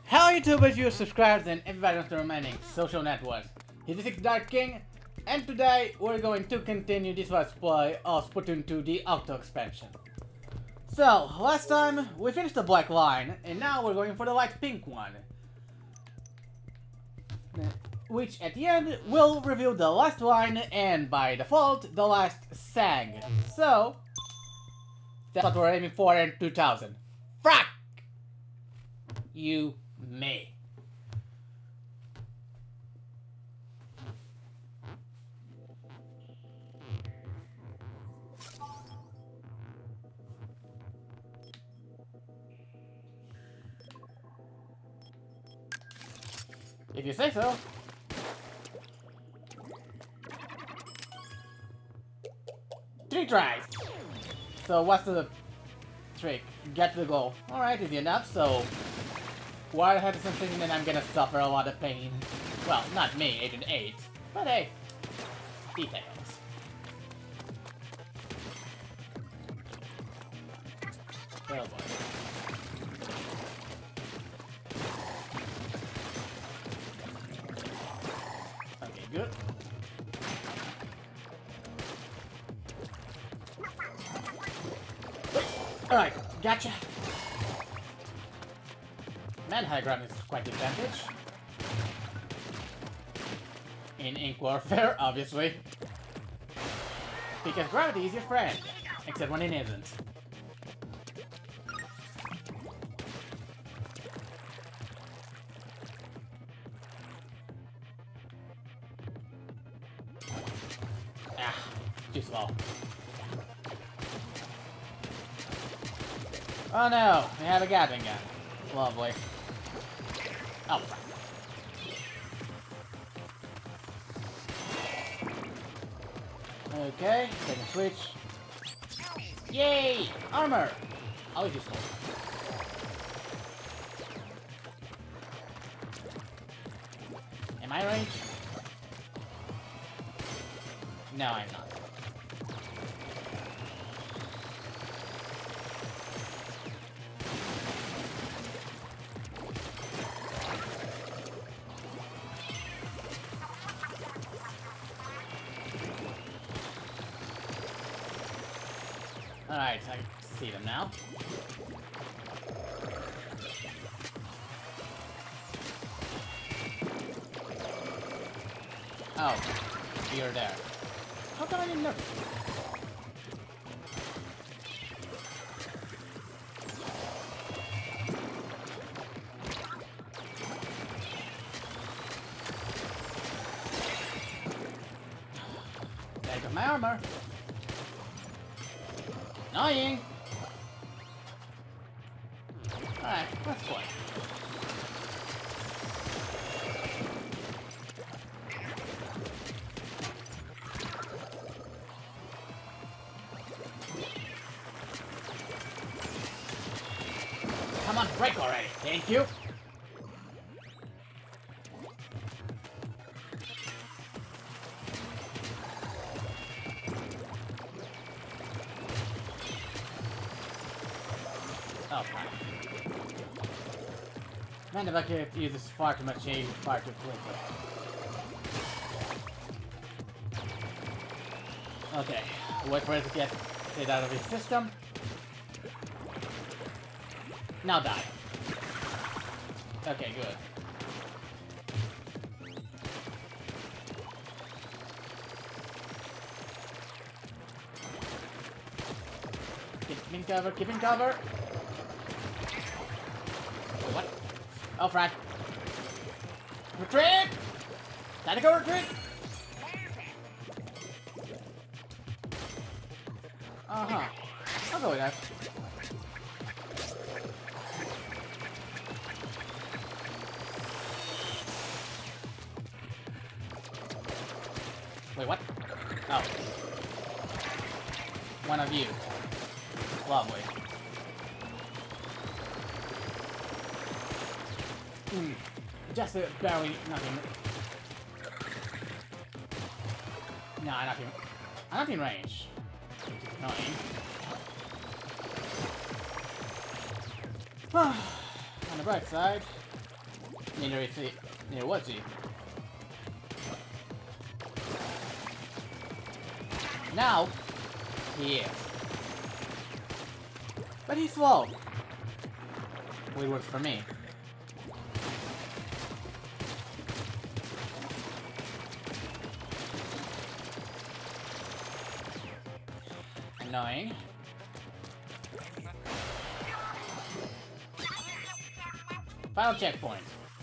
Hello YouTubers, you subscribers, and everybody on the remaining social networks. This is Dark King, and today we're going to continue this let's play of Splatoon 2 the Octo expansion. So, last time we finished the black line, and now we're going for the light pink one. Which at the end will reveal the last line and by default the last SAG. So, that's what we're aiming for in 2000. Frack! You may. If you say so. Three tries. So what's the trick? Get to the goal. Alright, easy enough, so while I have something, then I'm gonna suffer a lot of pain. Well, not me, Agent 8. But hey, details. Oh boy. Okay, good. Alright, gotcha. Man, high ground is quite the advantage. In Ink Warfare, obviously. Because gravity is your friend. Except when it isn't. Ah, too slow. Oh no, we have a Gatling gun. Lovely. Oh. Okay, second switch. Yay! Armor! Always useful. Am I range? No, I'm not. Alright, I see them now. Oh, you're there. How come I didn't notice? There goes my armor. Annoying! Alright, let's play. Come on, break already! Thank you! Oh, fine. Man, if I could use this far too much aim, far too quickly. Okay, wait for it to get it out of his system. Now die. Okay, good. Keep in cover, keep in cover! What? Oh, Frank. Retreat! Tactical retreat! Uh-huh. I'll go with that. Wait, what? Oh. One of you. Lovely. Just barely nothing. No, nothing. I'm not in range. Which is annoying. On the bright side, Neither is he. Neither was he. Now, he is. But he's slow. Well, it works for me. Annoying. Final checkpoint.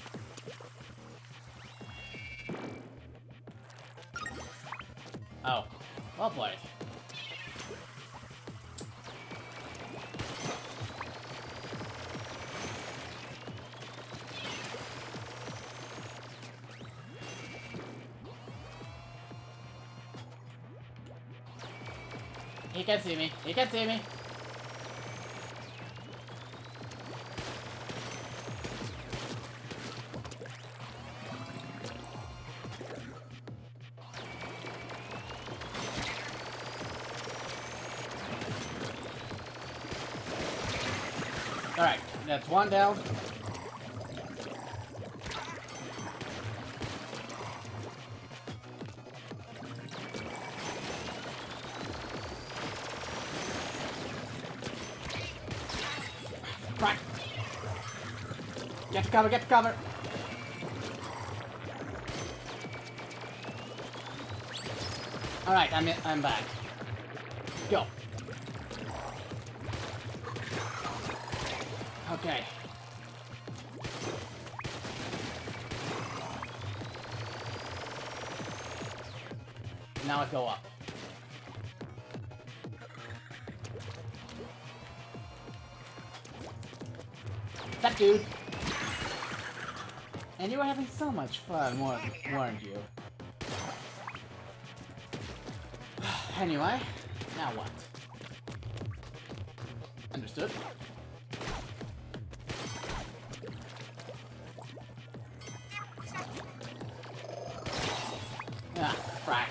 Oh, well played. He can see me. He can see me. Alright, that's one down. Right. Get to cover, get to cover. Alright, I'm back. Go. Okay. Now let's go up. That dude. And you were having so much fun, weren't you? Anyway, now what? Understood. Ah, frack.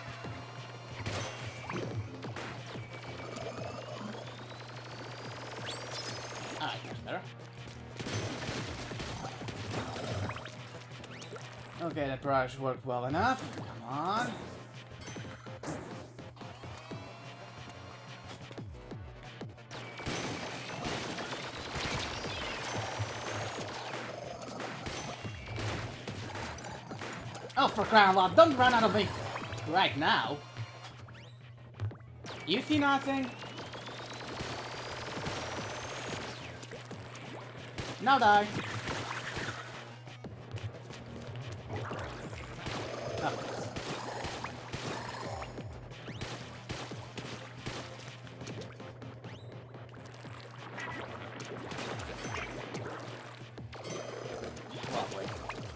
Alright, that's better. Okay, that barrage worked well enough. Come on. Oh, for crying out loud, don't run out of me right now. You see nothing? Now die. Oh. Lovely.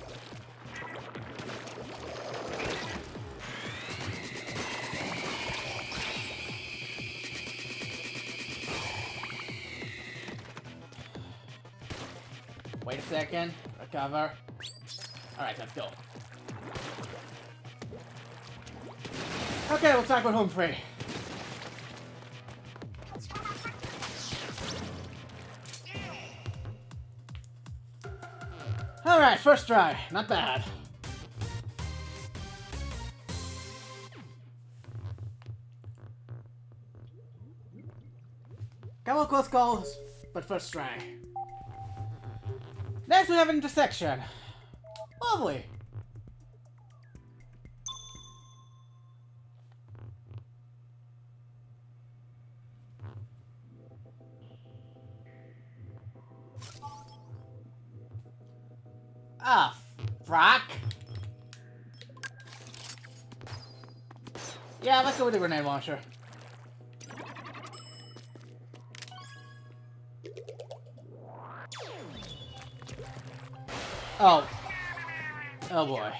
Wait a second. Recover. Alright, let's go. Okay, looks like we're home free. Alright, first try. Not bad. Couple of close calls, but first try. Next we have an intersection. Lovely. Ah, frack. Yeah, let's go with the grenade launcher. Oh. Oh boy.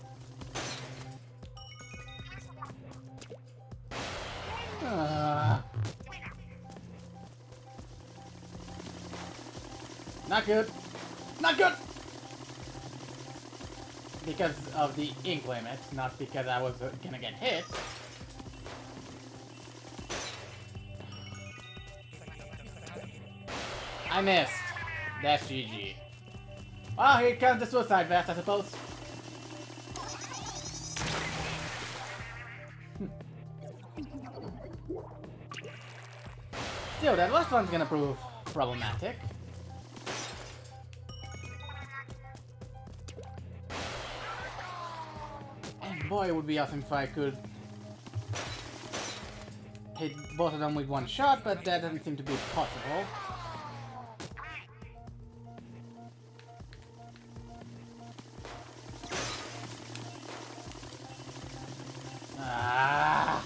Not good. Not good! Because of the ink limit, not because I was gonna get hit. I missed. That's GG. Oh, here comes the suicide vest, I suppose. Still, that last one's gonna prove problematic. And boy, it would be awesome if I could hit both of them with one shot, but that doesn't seem to be possible. Ah.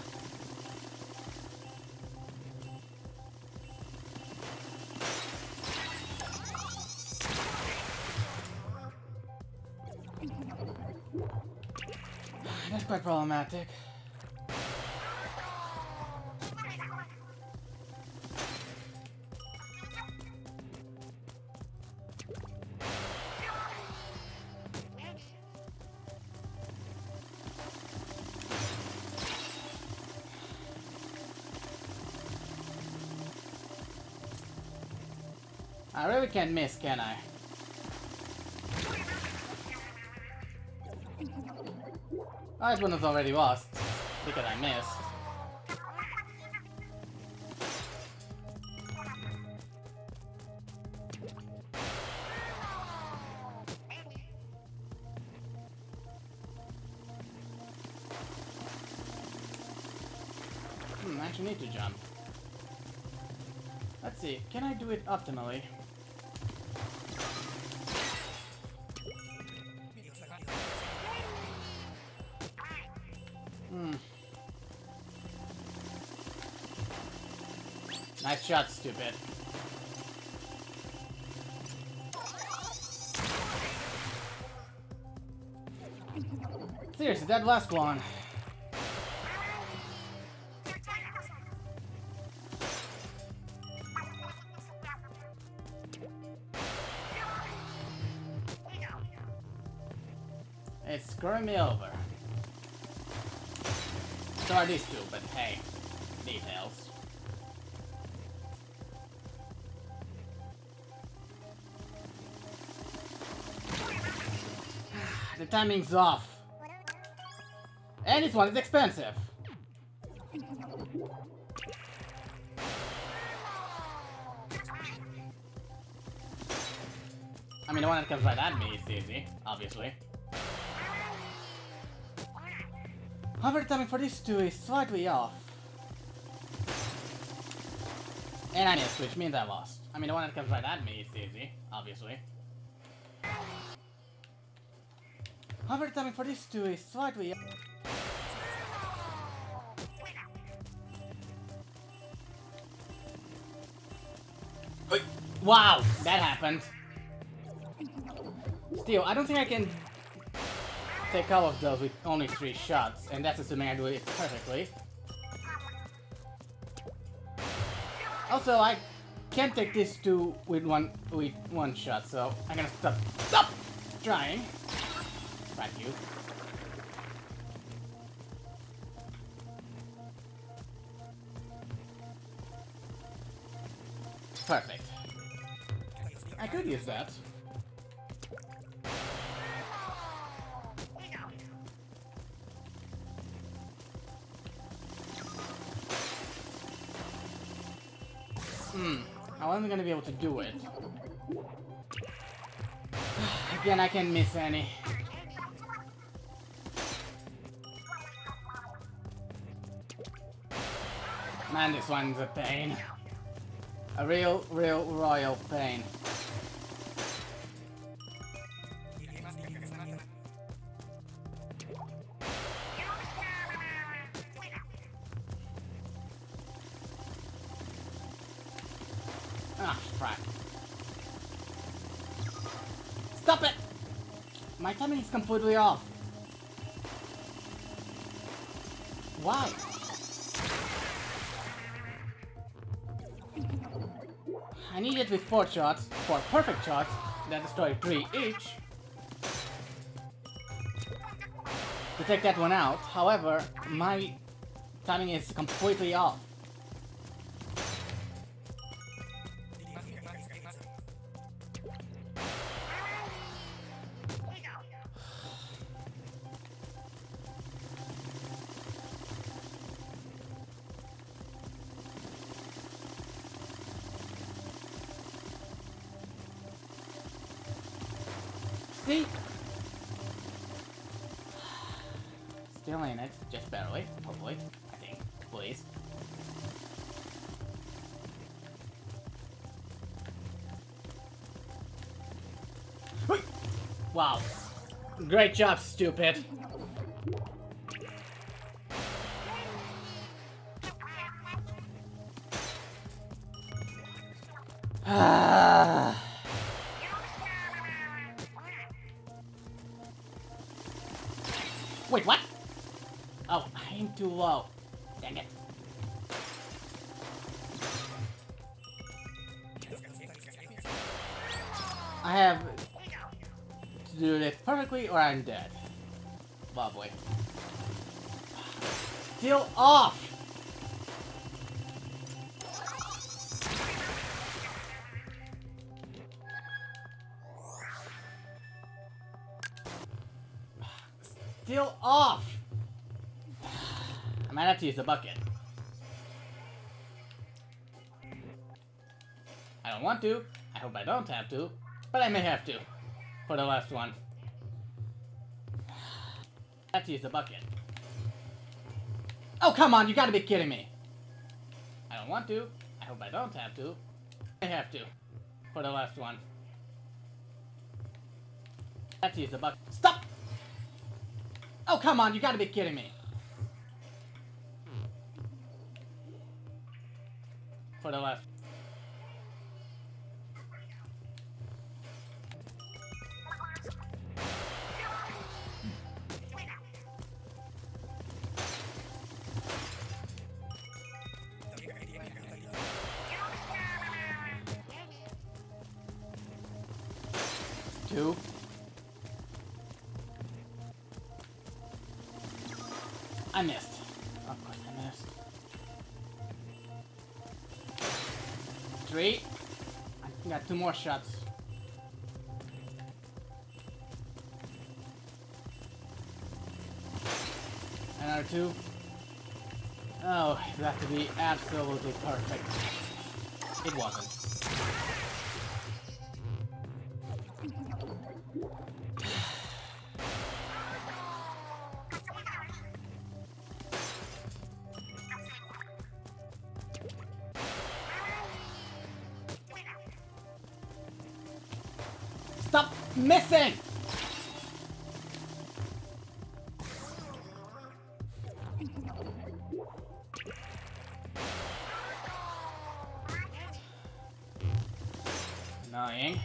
That's quite problematic. I really can't miss, can I? Oh, this one was already lost because I missed. I actually need to jump. Let's see, can I do it optimally? Nice shot, stupid. Seriously, that last one. It's screwing me over. So are these two, but hey, details. The timing's off. And this one is expensive. I mean, the one that comes right at me is easy, obviously. However, the timing for these two is slightly off. And I missed, which means I lost. I mean, the one that comes right at me is easy, obviously. However, the timing for these two is slightly off. Wow, that happened. Still, I don't think I can take all of those with only 3 shots, and that's assuming I do it perfectly. Also, I can't take these two with one shot, so I'm gonna stop trying. Thank you. Perfect. I could use that. I wasn't gonna be able to do it. Again, I can't miss any. Man, this one's a pain. A real royal pain. Ah, frack. Stop it! My timing is completely off. Why? I need it with 4 shots, 4 perfect shots, that destroy 3 each, to take that one out. However, my timing is completely off. See? Still in it, just barely, hopefully. I think. Please. Wow. Great job, stupid. Wait, what? Oh, I aimed too low. Dang it. I have to do this perfectly or I'm dead. Lovely. Still off! Still off! I might have to use the bucket. I don't want to. I hope I don't have to. But I may have to. For the last one. I have to use the bucket. Oh, come on! You gotta be kidding me! I don't want to. I hope I don't have to. I have to. For the last one. I have to use the bucket. Stop! Oh, come on, you gotta be kidding me. For the left. Two. I missed. Of course I missed. Three. I got two more shots. Another two. Oh, it has to be absolutely perfect. It wasn't. Stop missing! Annoying.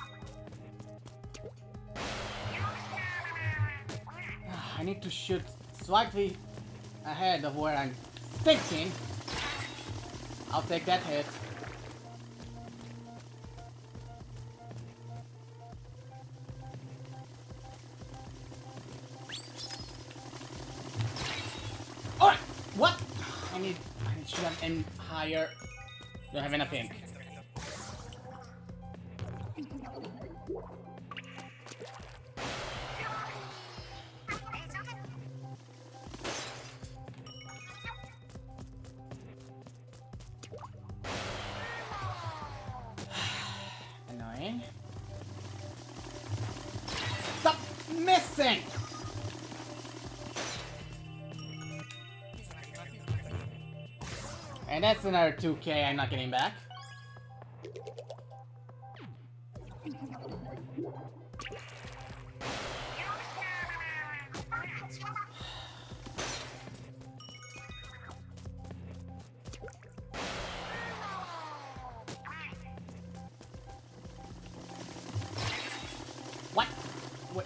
I need to shoot slightly ahead of where I'm thinking. I'll take that hit. Alright! What? I need to shoot them higher. Don't have enough ink. Annoying. Stop missing! And that's another 2K I'm not getting back. What? What?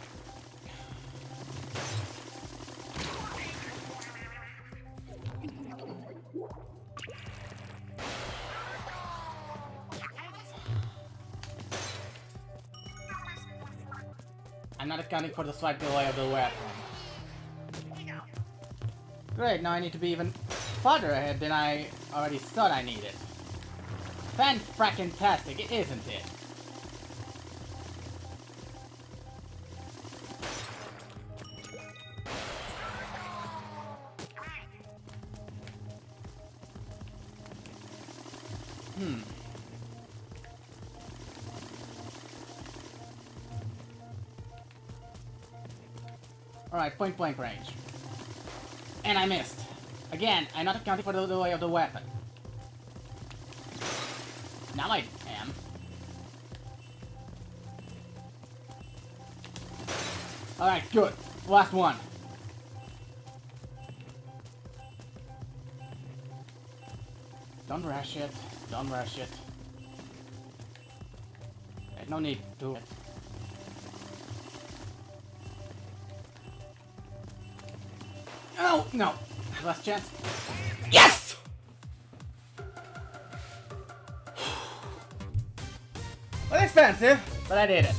I'm not accounting for the slight delay of the weapon. Great, now I need to be even farther ahead than I already thought I needed. Fan-frackin-tastic, isn't it? Alright, point blank range. And I missed. Again, I'm not accounting for the way of the weapon. Now I am. Alright, good. Last one. Don't rush it. Don't rush it. There's no need to. Oh, no. Last chance. Yes! Well, expensive, but I did it.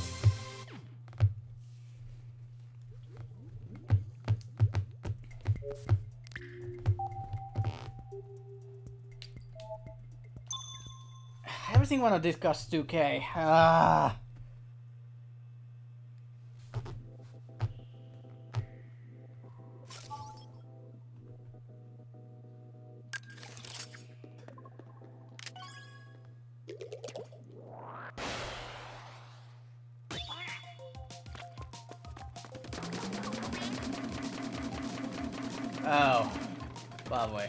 Everything want to discuss 2K. Ah. Oh, lovely.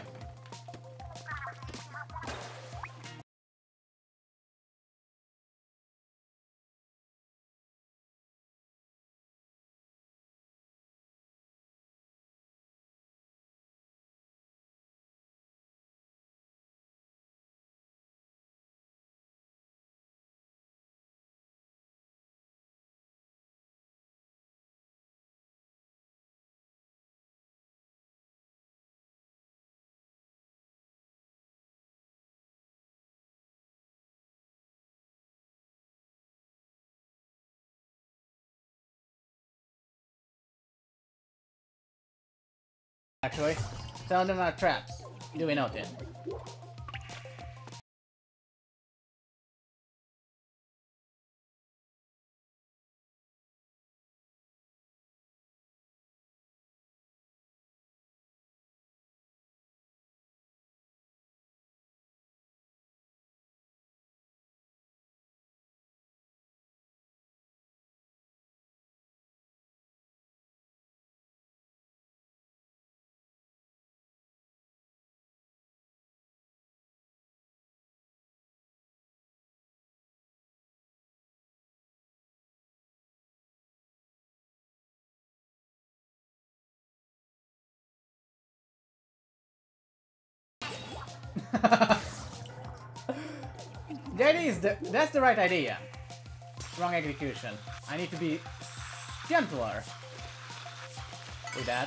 Actually, some of them are traps. Do we note it? That is that's the right idea. Wrong execution. I need to be gentler with that.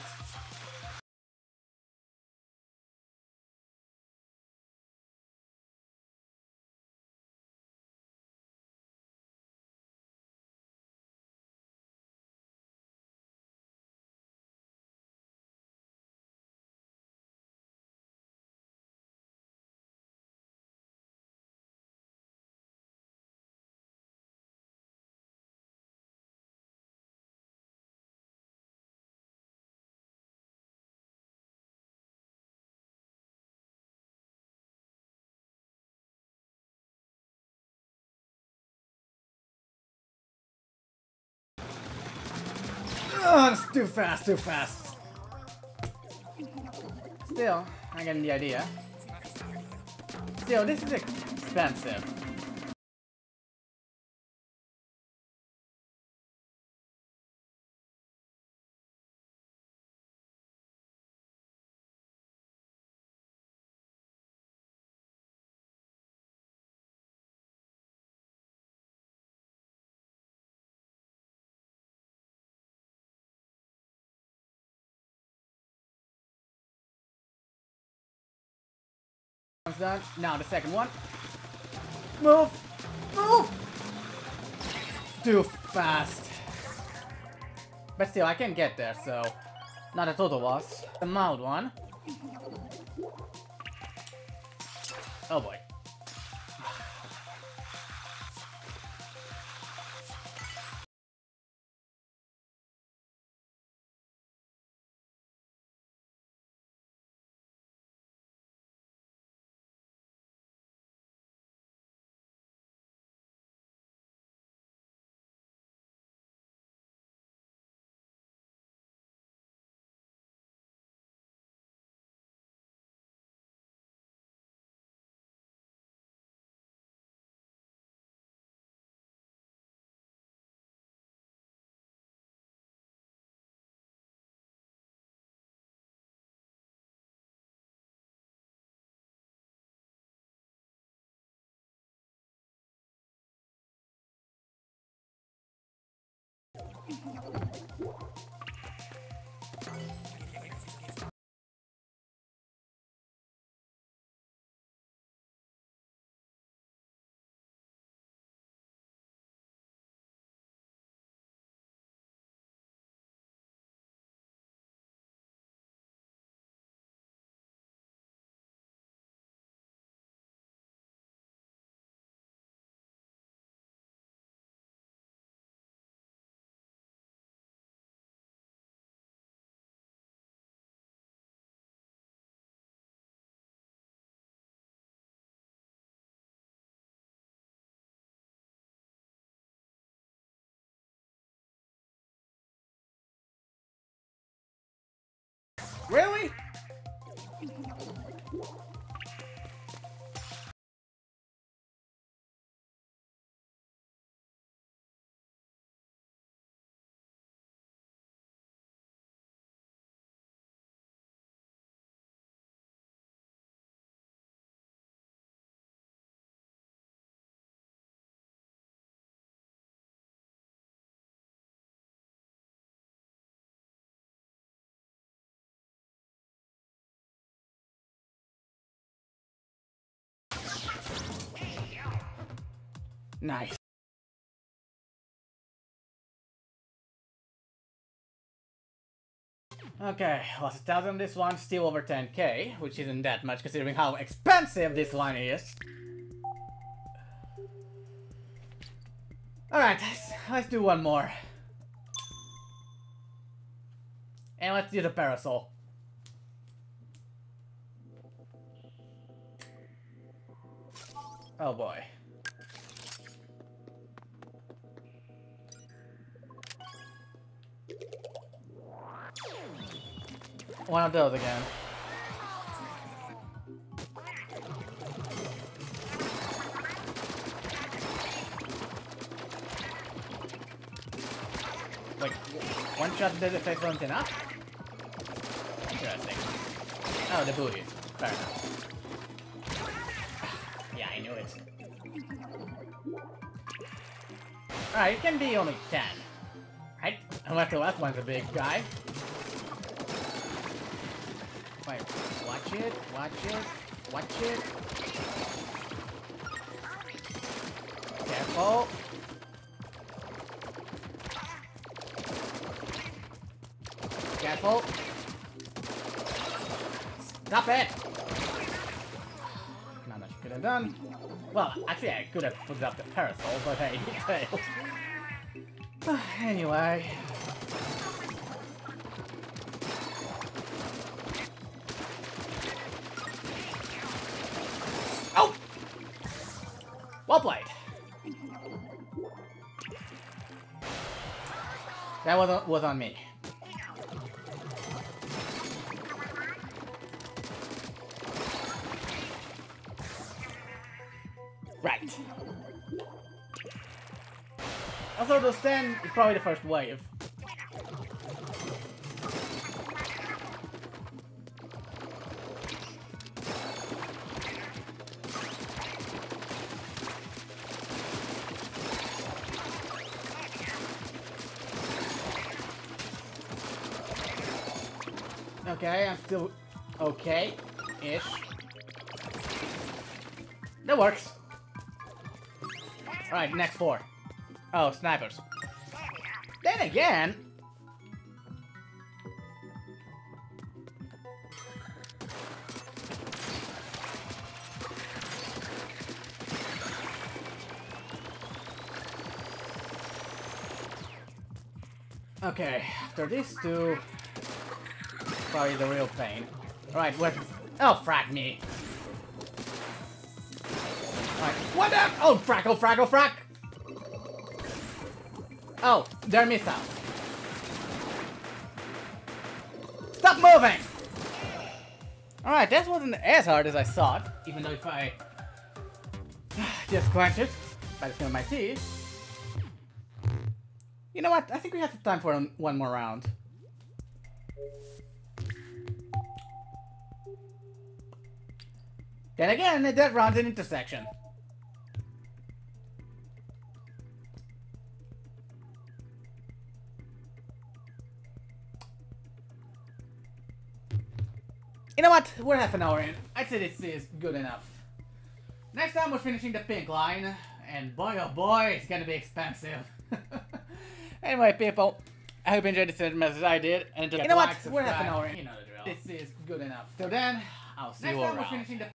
Oh, it's too fast, too fast. Still, I get the idea. Still, this is expensive. One's done. Now the second one. Move! Move! Too fast. But still, I can get there, so not a total loss. The mild one. Oh boy. Really? Nice. Okay, lost 1,000 on this one, still over 10k, which isn't that much considering how expensive this one is. Alright, let's do one more. And let's do the parasol. Oh boy. One of those again. Wait, one shot did effect wasn't enough? Interesting. Oh, the booty. Fair enough. Yeah, I knew it. Alright, it can be only 10. Right? Unless the last one's a big guy. Wait, watch it, watch it, watch it. Careful. Careful. Stop it! Not much you could have done. Well, actually I could have put up the parasol, but hey, he failed. Anyway. Oh! Well played. That was on me. Right. Also, those 10 is probably the first wave. Okay, I'm still okay-ish. That works. Alright, next 4. Oh, snipers. Then again... Okay, after these two... Probably the real pain. Alright, what... Oh, frack me. Alright, what up? Oh, frack, oh, frack, oh, frack! Oh, they're missiles. Stop moving! Alright, that wasn't as hard as I thought, even though if I just clench it by the skin of my teeth. You know what? I think we have time for one more round. Then again, that round's an intersection. You know what? We're half an hour in. I'd say this is good enough. Next time we're finishing the pink line. And boy oh boy, it's gonna be expensive. Anyway, people, I hope you enjoyed this as much as I did. And you know what? We're half an hour in. You know the drill. This is good enough. Till then, I'll see you around. Next time we're finishing the